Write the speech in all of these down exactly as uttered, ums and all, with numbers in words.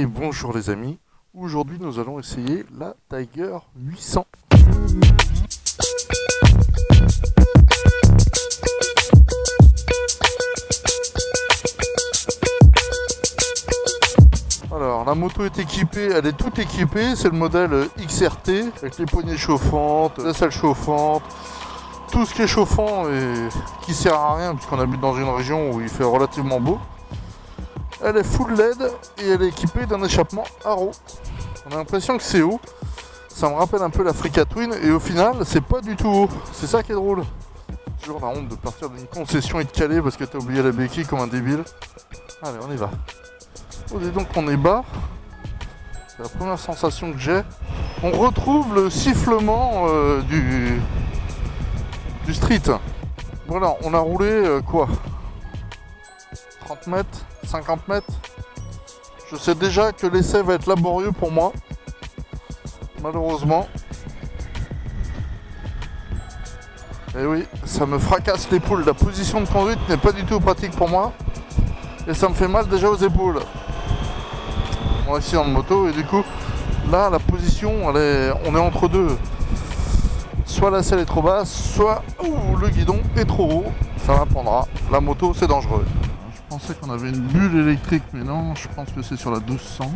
Et bonjour les amis, aujourd'hui nous allons essayer la Tiger huit cents. Alors la moto est équipée, elle est toute équipée, c'est le modèle X R T avec les poignées chauffantes, la selle chauffante, tout ce qui est chauffant et qui sert à rien puisqu'on habite dans une région où il fait relativement beau. Elle est full L E D et elle est équipée d'un échappement Arrow. On a l'impression que c'est haut. Ça me rappelle un peu l'Africa Twin et au final c'est pas du tout haut. C'est ça qui est drôle. Toujours la honte de partir d'une concession et de caler parce que t'as oublié la béquille comme un débile. Allez, on y va. Oh, dis donc on est bas. C'est la première sensation que j'ai. On retrouve le sifflement euh, du, du street. Voilà, on a roulé euh, quoi trente mètres, cinquante mètres. Je sais déjà que l'essai va être laborieux pour moi. Malheureusement. Et oui, ça me fracasse l'épaule. La position de conduite n'est pas du tout pratique pour moi. Et ça me fait mal déjà aux épaules. Mon accident de moto et du coup, là la position, elle est, on est entre deux. Soit la selle est trop basse, soit ouh, le guidon est trop haut. Ça m'apprendra. La moto, c'est dangereux. Je pensais qu'on avait une bulle électrique, mais non, je pense que c'est sur la douze cents.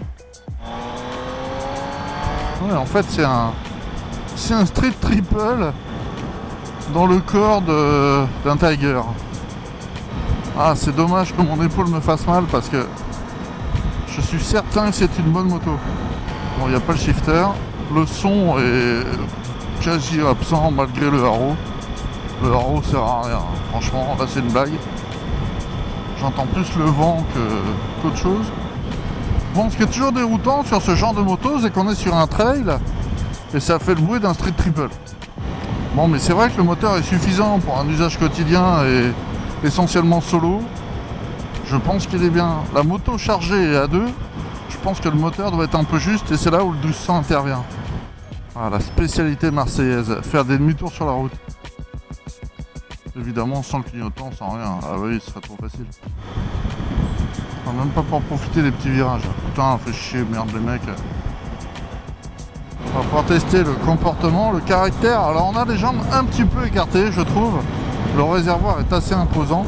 Ouais, en fait, c'est un, c'est un street triple dans le corps d'un Tiger. Ah, c'est dommage que mon épaule me fasse mal parce que je suis certain que c'est une bonne moto. Bon, il n'y a pas le shifter. Le son est quasi absent malgré le Arrow. Le Arrow sert à rien. Franchement, là, c'est une blague. J'entends plus le vent qu'autre chose. Bon, ce qui est toujours déroutant sur ce genre de moto, c'est qu'on est sur un trail et ça fait le bruit d'un street triple. Bon, mais c'est vrai que le moteur est suffisant pour un usage quotidien et essentiellement solo. Je pense qu'il est bien. La moto chargée à deux, je pense que le moteur doit être un peu juste et c'est là où le douze cents intervient. Ah, la spécialité marseillaise, faire des demi-tours sur la route. Évidemment sans clignotant, sans rien. Ah oui, ce serait trop facile. Enfin, même pas pour profiter des petits virages. Putain, fait chier, merde les mecs. On va pouvoir tester le comportement, le caractère. Alors on a les jambes un petit peu écartées, je trouve. Le réservoir est assez imposant.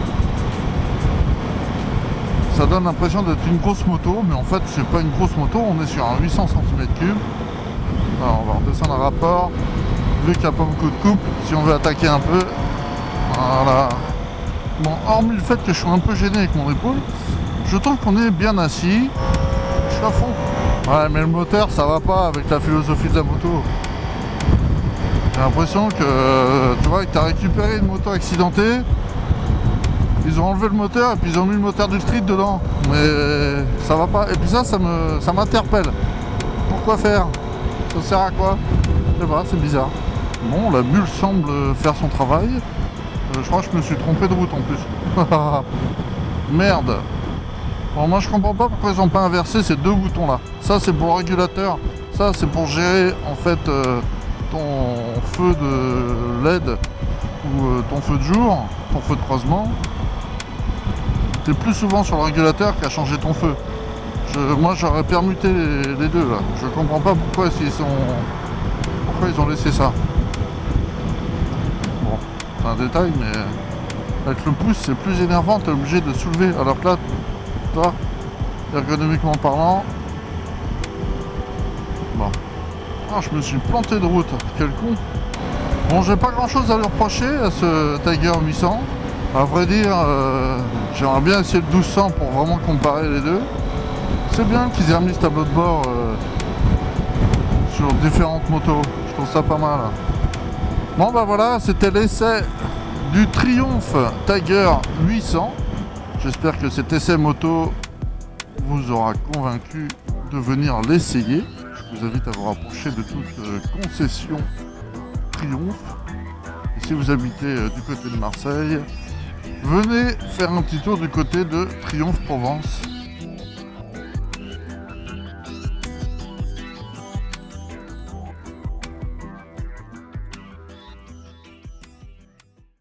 Ça donne l'impression d'être une grosse moto, mais en fait c'est pas une grosse moto, on est sur un huit cents centimètres cubes. Alors on va redescendre un rapport. Vu qu'il n'y a pas beaucoup de coupe, si on veut attaquer un peu. Voilà. Bon, hormis le fait que je suis un peu gêné avec mon épaule, je trouve qu'on est bien assis. Je suis à fond. Ouais, mais le moteur, ça va pas avec la philosophie de la moto. J'ai l'impression que, tu vois, que tu as récupéré une moto accidentée. Ils ont enlevé le moteur et puis ils ont mis le moteur du street dedans. Mais ça va pas. Et puis ça, ça me, ça m'interpelle. Pourquoi faire? Ça sert à quoi? Je sais pas, c'est bizarre. Bon, la bulle semble faire son travail. Je crois que je me suis trompé de route en plus. Merde. Bon, moi je comprends pas pourquoi ils n'ont pas inversé ces deux boutons là. Ça c'est pour le régulateur. Ça c'est pour gérer en fait euh, ton feu de L E D ou euh, ton feu de jour, ton feu de croisement. Tu es plus souvent sur le régulateur qu'à changer ton feu. Je, moi j'aurais permuté les, les deux là. Je comprends pas pourquoi ils sont. Pourquoi ils ont laissé ça. C'est un détail, mais avec le pouce c'est plus énervant, tu es obligé de soulever, alors que là, toi, ergonomiquement parlant, bon, ah, je me suis planté de route, quel con. Bon, j'ai pas grand chose à lui reprocher à ce Tiger huit cents, à vrai dire, euh, j'aimerais bien essayer le douze cents pour vraiment comparer les deux. C'est bien qu'ils aient remis ce tableau de bord euh, sur différentes motos, je trouve ça pas mal. Bon bah voilà, c'était l'essai du Triumph Tiger huit cents. J'espère que cet essai moto vous aura convaincu de venir l'essayer. Je vous invite à vous rapprocher de toute concession Triumph. Et si vous habitez du côté de Marseille, venez faire un petit tour du côté de Triumph Provence.